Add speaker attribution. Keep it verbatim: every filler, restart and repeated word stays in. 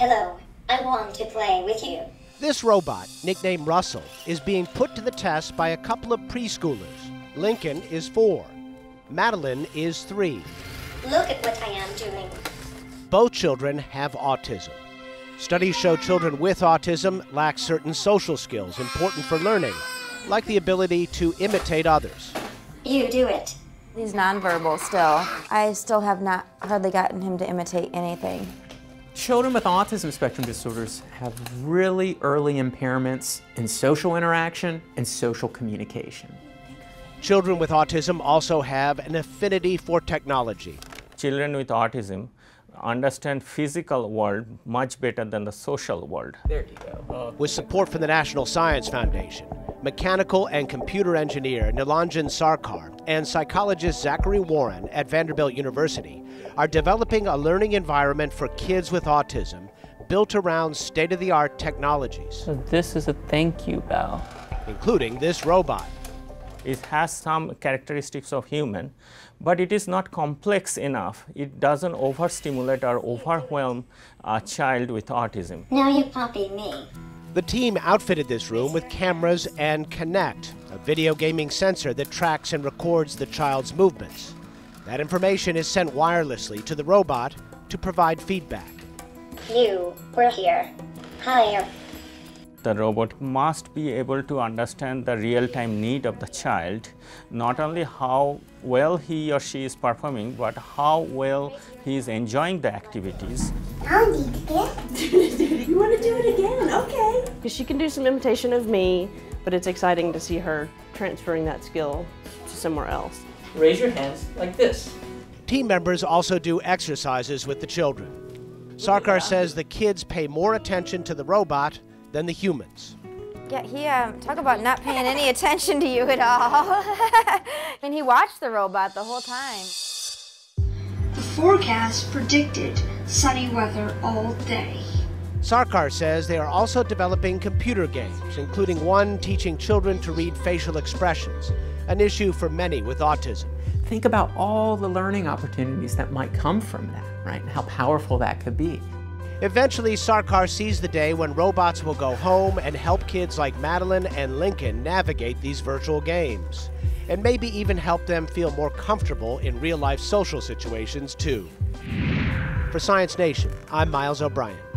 Speaker 1: Hello, I want to play with you.
Speaker 2: This robot, nicknamed Russell, is being put to the test by a couple of preschoolers. Lincoln is four. Madelyn is three.
Speaker 1: Look at what I am doing.
Speaker 2: Both children have autism. Studies show children with autism lack certain social skills important for learning, like the ability to imitate others.
Speaker 1: You do it.
Speaker 3: He's nonverbal still. I still have not hardly gotten him to imitate anything.
Speaker 4: Children with autism spectrum disorders have really early impairments in social interaction and social communication.
Speaker 2: Children with autism also have an affinity for technology.
Speaker 5: Children with autism understand physical world much better than the social world.
Speaker 4: There you go.
Speaker 2: With support from the National Science Foundation, mechanical and computer engineer Nilanjan Sarkar and psychologist Zachary at Vanderbilt University are developing a learning environment for kids with autism built around state-of-the-art technologies.
Speaker 6: So this is a thank you bell.
Speaker 2: Including this robot.
Speaker 5: It has some characteristics of human, but it is not complex enough. It doesn't overstimulate or overwhelm a child with autism.
Speaker 1: Now you copy me.
Speaker 2: The team outfitted this room with cameras and Connect, a video gaming sensor that tracks and records the child's movements. That information is sent wirelessly to the robot to provide feedback.
Speaker 1: You were here. Higher.
Speaker 5: The robot must be able to understand the real-time need of the child, not only how well he or she is performing, but how well he is enjoying the activities.
Speaker 1: I'll do it again.
Speaker 7: You want to do it again? Okay.
Speaker 8: Because she can do some imitation of me, but it's exciting to see her transferring that skill to somewhere else.
Speaker 6: Raise your hands like this.
Speaker 2: Team members also do exercises with the children. Sarkar says the kids pay more attention to the robot than the humans.
Speaker 3: Yeah, he, um, talk about not paying any attention to you at all. And he watched the robot the whole time.
Speaker 9: The forecast predicted sunny weather all day.
Speaker 2: Sarkar says they are also developing computer games, including one teaching children to read facial expressions, an issue for many with autism.
Speaker 4: Think about all the learning opportunities that might come from that, right? And how powerful that could be.
Speaker 2: Eventually, Sarkar sees the day when robots will go home and help kids like Madelyn and Lincoln navigate these virtual games, and maybe even help them feel more comfortable in real-life social situations, too. For Science Nation, I'm Miles O'Brien.